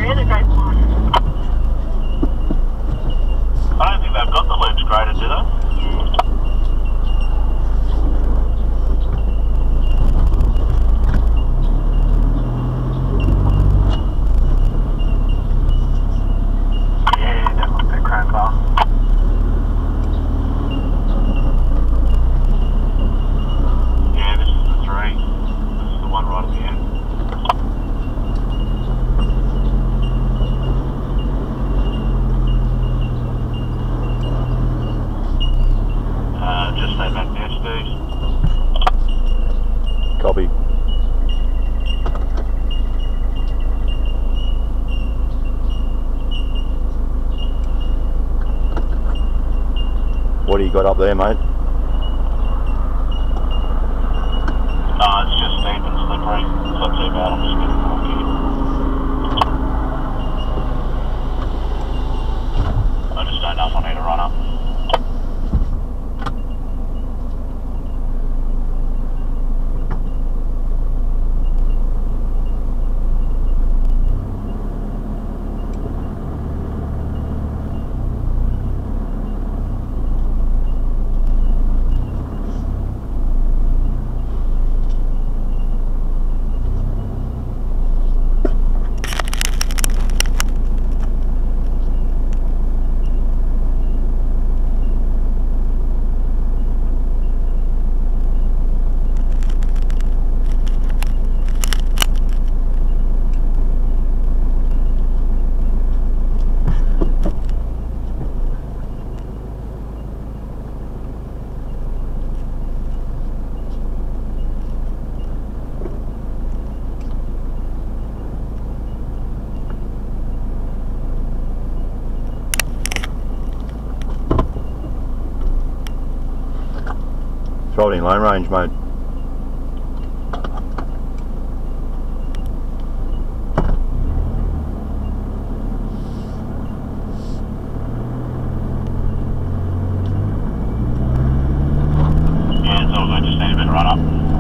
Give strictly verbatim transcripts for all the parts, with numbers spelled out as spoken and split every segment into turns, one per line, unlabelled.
really great one.
I don't think they've got the loops graded, do they?
Yeah, that looks a bit chrome bar.
Yeah, this is the three. This is the one right at the end. Uh, just say back there, Steve.
Copy. What do you got up there, mate?
No, it's just deep and slippery. It's not too bad, I'm just getting more gear. I just don't know if I need to run up.
Throw it in lane range, mate.
Yeah, it's all good, just need a bit of run up.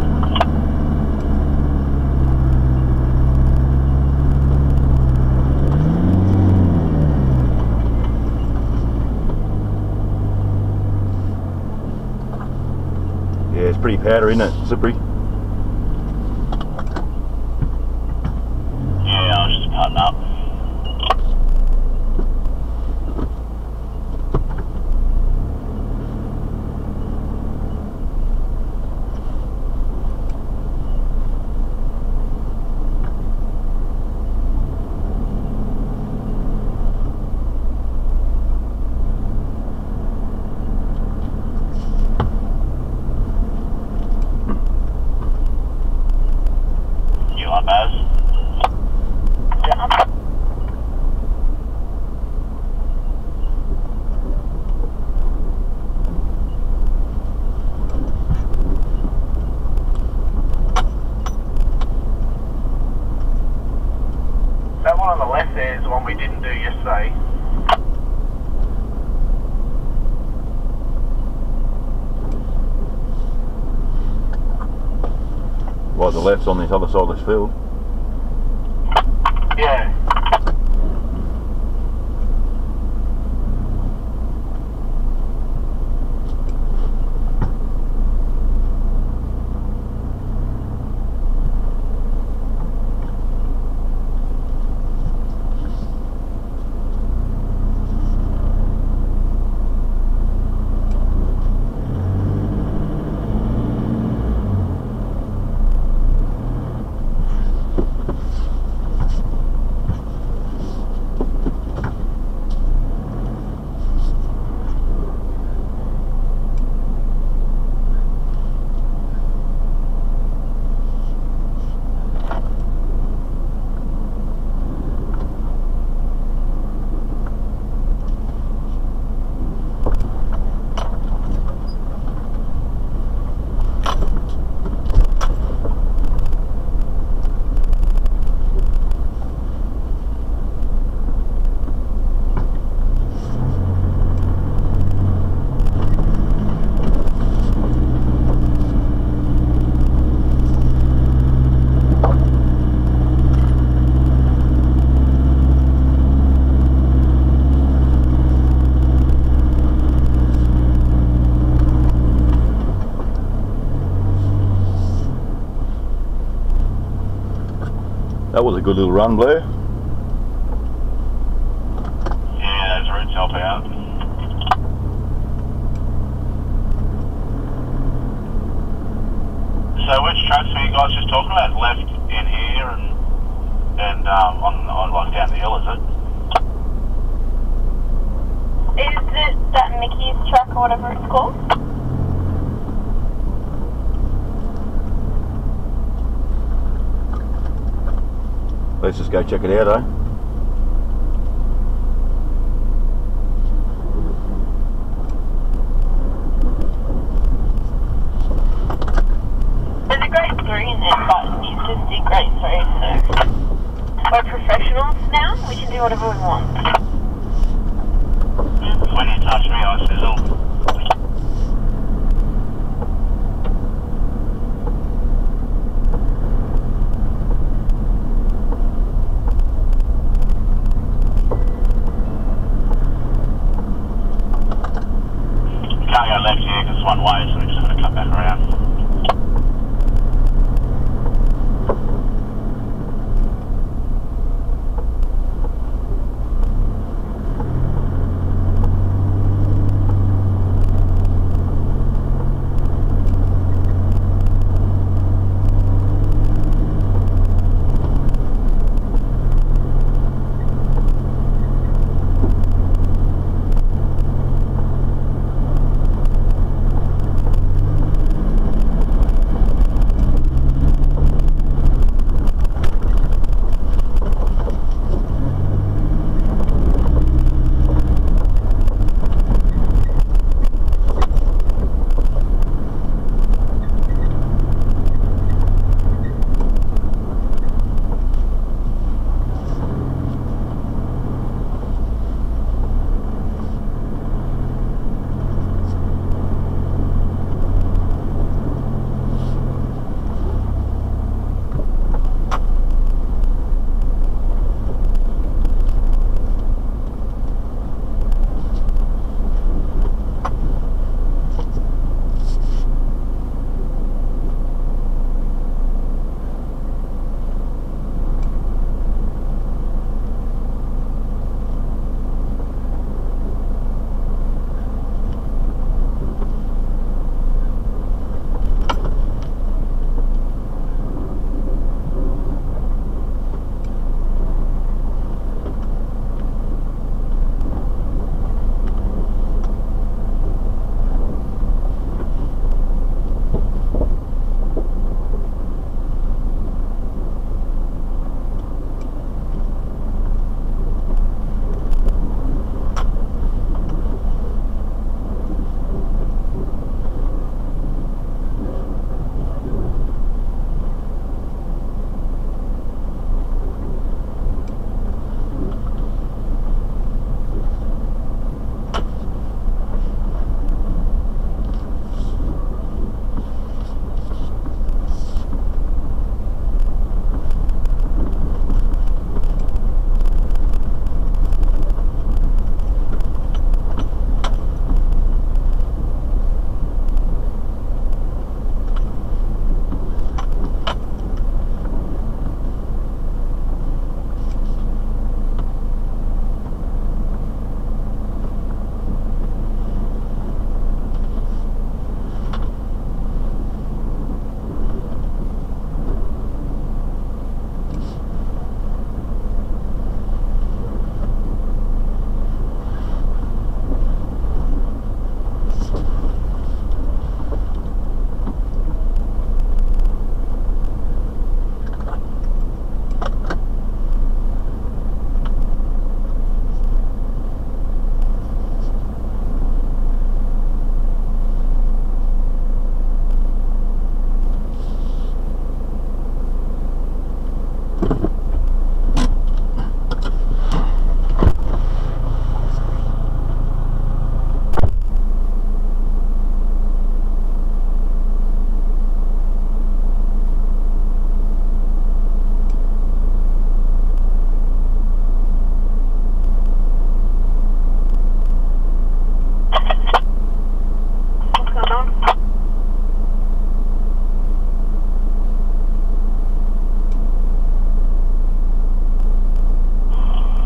Yeah, it's pretty powder, isn't it? Slippery.
Yeah, I was just cutting up. You like Baz?
Yeah.
That one on the left there is the one we didn't do yesterday.
Right, the left's on this other side of this field.
Yeah.
That was a good little run, Blair.
Yeah, those roots help out. So which tracks were you guys just talking about? Left in here and and um, on, on like down the hill, is it?
Is it that Mickey's truck or whatever it's called?
Let's just go check it out, eh?
There's a grade three in there, but you just did grade three, so we're professionals now. We can do whatever we want.
When you touch me, I sizzle. Can't go left here because it's one way, so we're just going to come back around.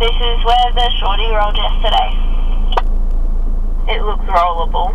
This is where the shorty rolled yesterday. It looks rollable.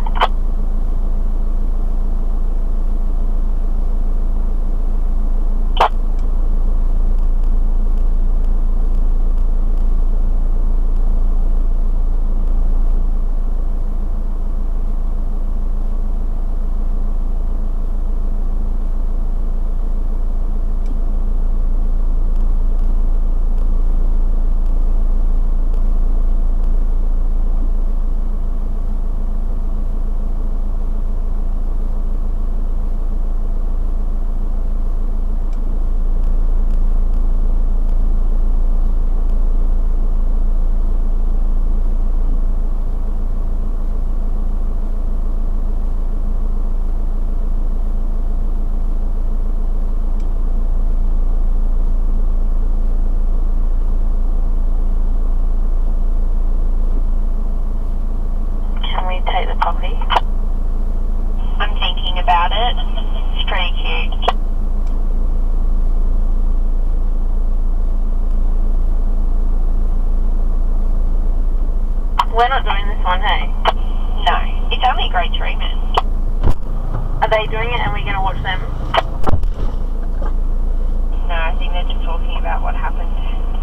Take the copy. I'm thinking about it. It's pretty cute. We're not doing this one, hey? No. It's only grade three, man. Are they doing it and we're going to watch them? No, I think they're just talking about what happened.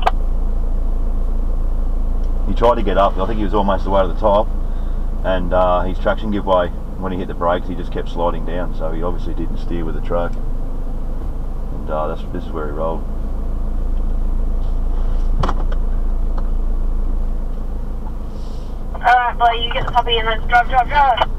He tried to get up. I think he was almost the way to the top. And uh, his traction give way when he hit the brakes. He just kept sliding down, so he obviously didn't steer with the truck. And uh, that's, this is where he rolled.
Alright, boy, you get the puppy and let's drive, drive, drive.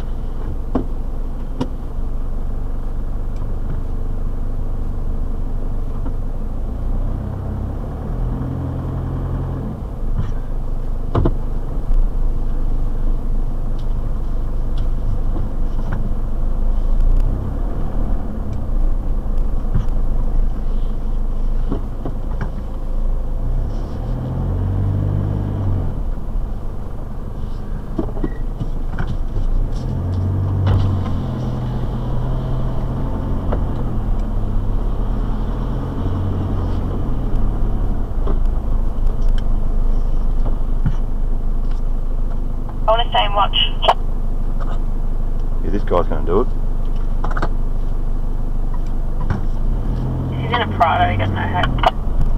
I want to stay and watch.
Yeah, this guy's going to do it.
He's in a Prado, he got no hope.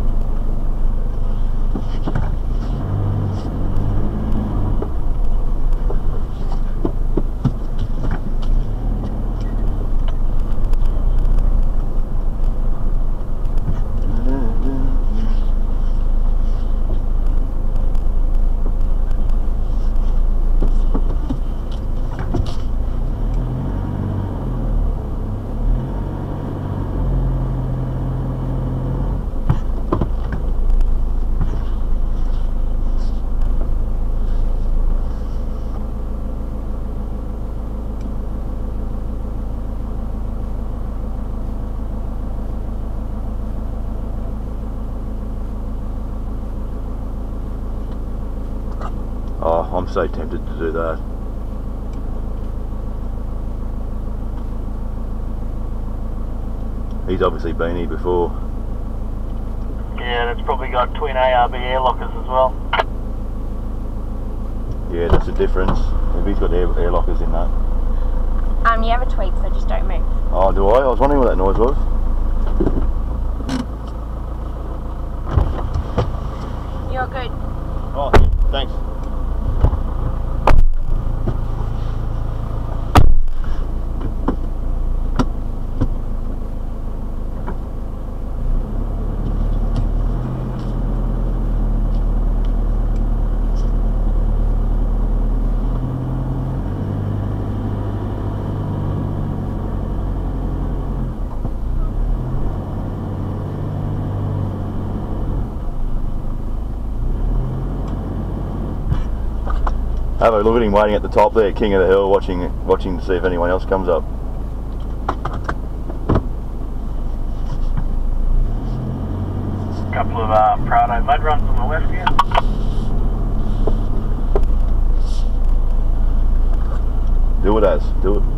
Oh, I'm so tempted to do that. He's obviously been here before.
Yeah, and it's probably got twin A R B air lockers as well.
Yeah, that's the difference. If he's got air, air lockers in that.
Um, you have a tweak, so just don't move.
Oh, do I? I was wondering what that noise was.
You're good.
Oh, thanks. Have a look at him waiting at the top there, king of the hill, watching watching to see if anyone else comes up.
A couple of uh, Prado mud runs on the left here.
Do it as, do it.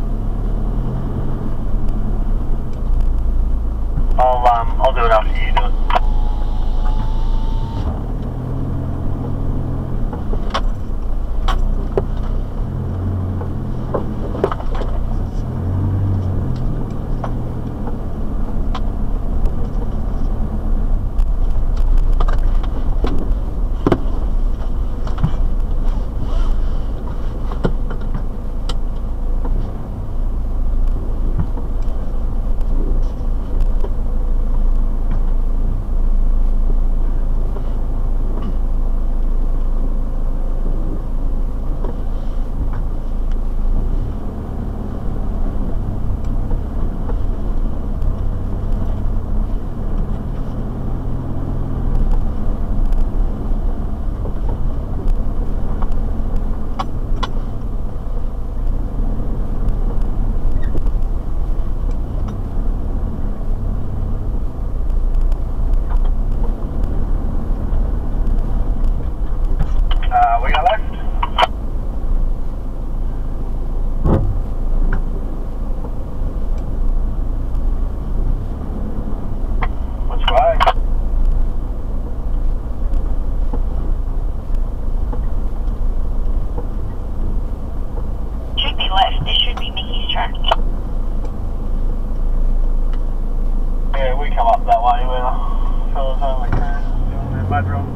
I'll um I'll do it after you do it. we come up that way where the fellas only can doing their mud run.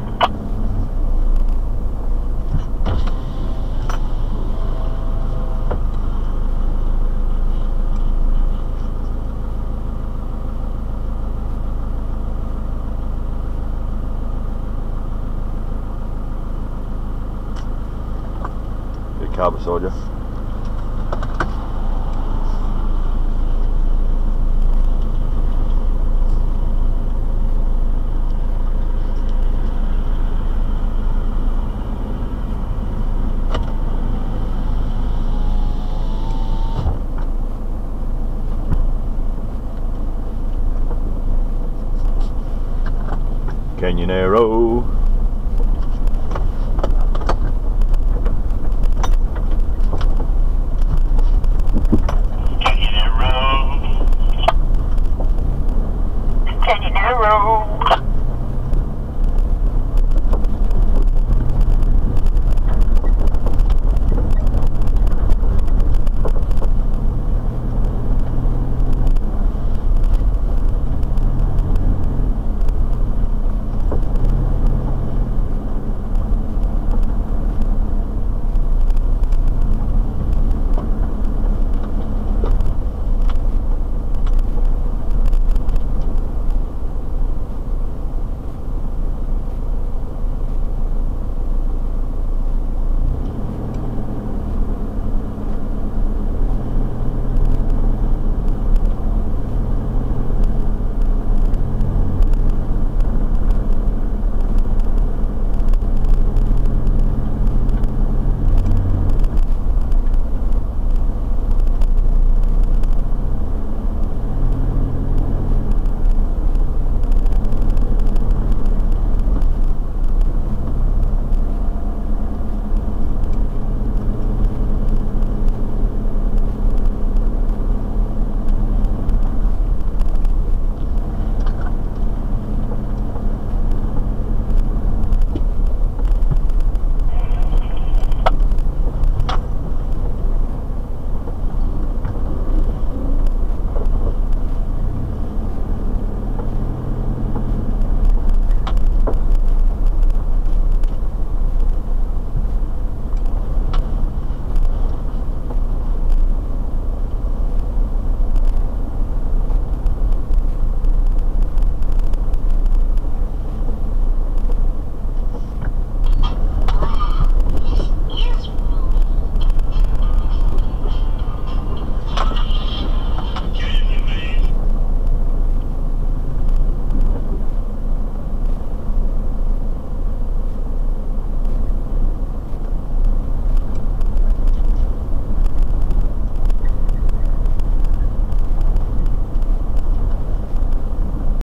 Car beside you. Canyonero.
Canyonero.